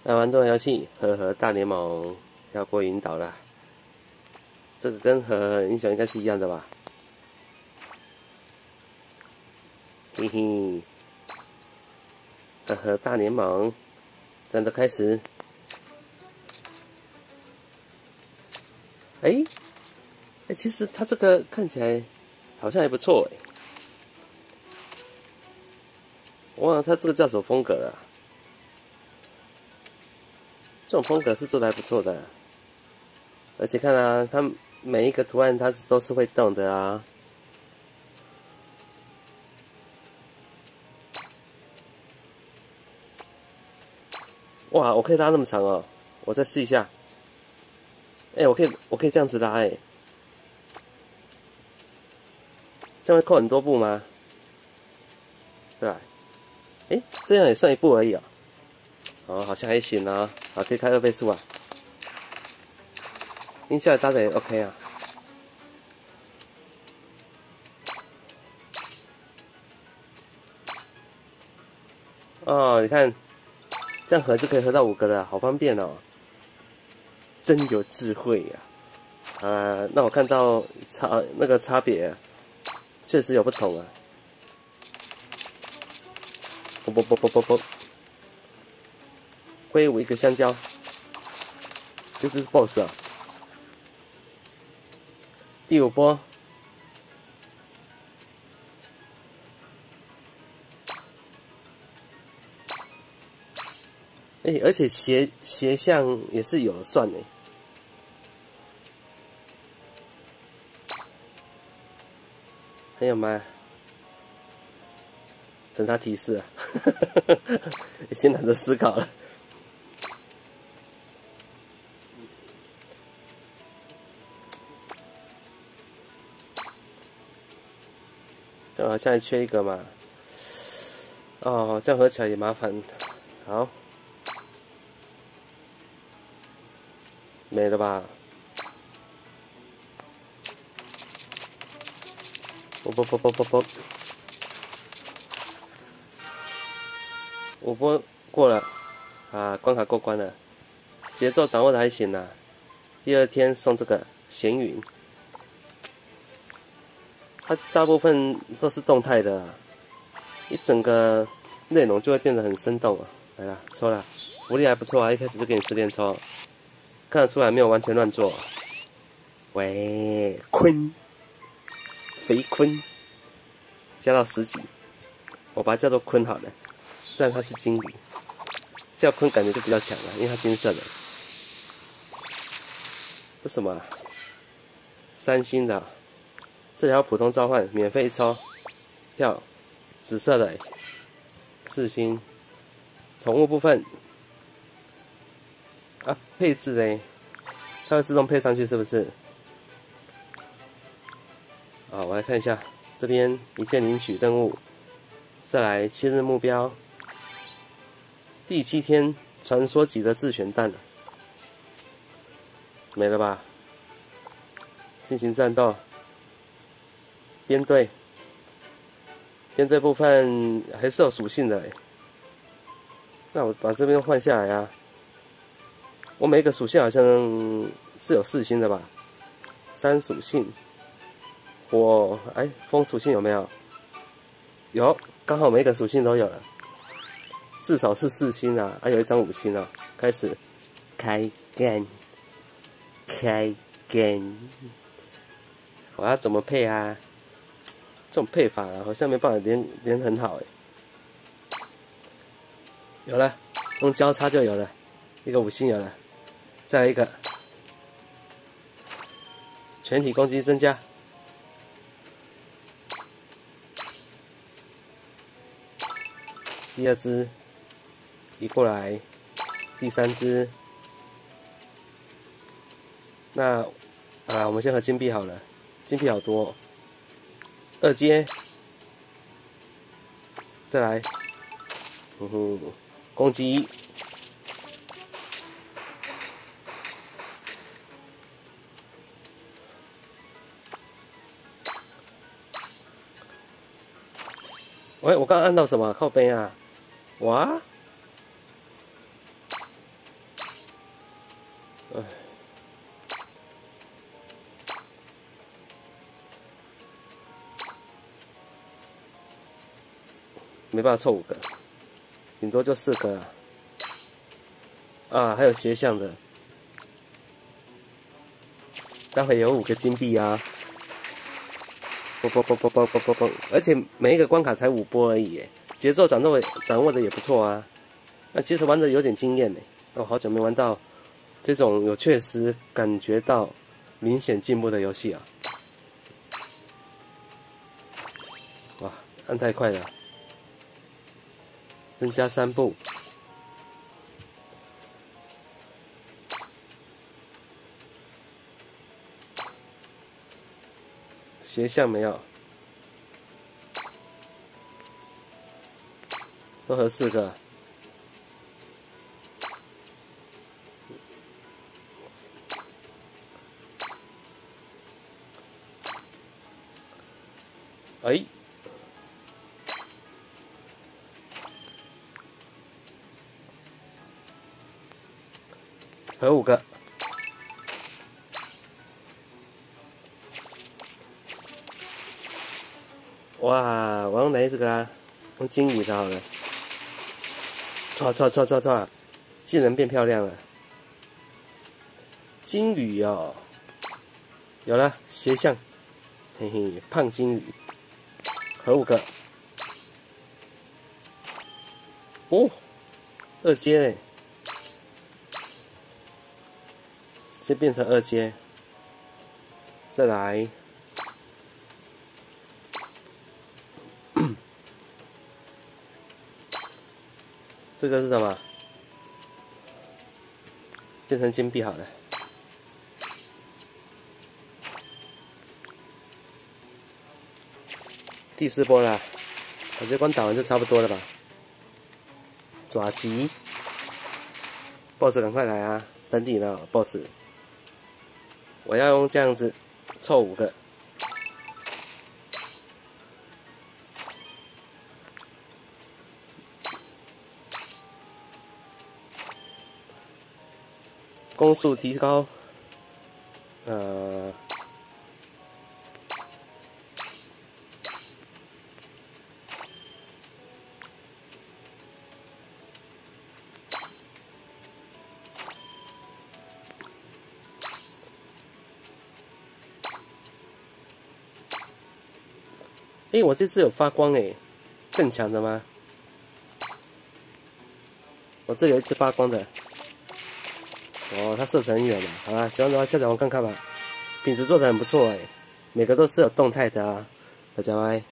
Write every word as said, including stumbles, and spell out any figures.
来玩这款游戏《和和大联盟》，跳过引导啦。这个跟和和英雄应该是一样的吧？嘿嘿，和和大联盟，战斗开始。哎、欸，哎、欸，其实它这个看起来好像还不错哎。忘了它这个叫什么风格了、啊？这种风格是做的还不错的，而且看啊，它每一个图案它都是会动的啊。哇，我可以拉那么长哦！我再试一下。哎、欸，我可以，我可以这样子拉哎、欸，这样会扣很多步吗？对吧？哎、欸，这样也算一步而已啊、哦。哦，好像还行啊。好，可以开二倍速啊。音效搭的也 OK 啊。哦，你看，这样合就可以合到五个了，好方便哦。真有智慧呀、啊！啊，那我看到差那个差别、啊，确实有不同啊。啵啵啵啵啵啵，挥舞一个香蕉，这只是 B O S S 啊。第五波，哎、欸，而且斜斜向也是有算的。还有吗？等他提示啊，已经懒得思考了。对啊，现在缺一个嘛。哦，这样合起来也麻烦。好，没了吧？啵啵啵啵啵啵，五波过了啊，关卡过关了，节奏掌握的还行啦。第二天送这个闲云，它大部分都是动态的、啊，一整个内容就会变得很生动啊。来了，抽了，福利还不错啊，一开始就给你十连抽，看得出来没有完全乱做、啊。喂，鲲，肥鲲，加到十级，我把它叫做鲲好了。虽然它是精灵，叫鲲感觉就比较强了，因为它金色的。这什么、啊？三星的、啊，这条普通召唤，免费抽，跳，紫色的、欸，四星。宠物部分，啊，配置嘞，它会自动配上去是不是？啊，我来看一下，这边一键领取任务，再来七日目标，第七天传说级的自选蛋了，没了吧？进行战斗，编队，编队部分还是有属性的、欸，那我把这边换下来啊。我每一个属性好像是有四星的吧？三属性，火，哎，风属性有没有？有，刚好每一个属性都有了，至少是四星啊，还、啊、有一张五星啊。开始，开干，开干，我要怎么配啊？这种配法啊，好像没办法连连很好哎。有了，用交叉就有了，一个五星有了，再来一个，全体攻击增加，第二只移过来，第三只，那啊，我们先和金币好了，金币好多、哦，二阶，再来，嗯哼，攻击。喂，我刚刚按到什么靠背啊？哇！ 唉，没办法凑五个，顶多就四个啊。啊，还有斜向的，待会有五个金币啊！啵啵啵啵啵啵啵啵，而且每一个关卡才五波而已，耶，节奏掌握掌握的也不错啊。那其实玩的有点经验呢，哦，好久没玩到这种有确实感觉到明显进步的游戏啊！哇，按太快了，增加三步。斜向没有，都合四个。哎，合五个。哇，我用哪这个啊？用金鱼的好了。唰唰唰唰唰，技能变漂亮了。金鱼哦，有了斜向，嘿嘿，胖金鱼，合五个。哦，二阶嘞，直接变成二阶。再来。这个是什么？变成金币好了。第四波啦，我这关打完就差不多了吧？爪击 ，boss 赶快来啊！等你呢 ，boss。我要用这样子凑五个。攻速提高，呃，哎、欸，我这次有发光哎，更强的吗？我这里有一只发光的。哦，它射程很远了。好啦，喜欢的话下载玩看看吧，品质做的很不错哎，每个都是有动态的啊，大家拜。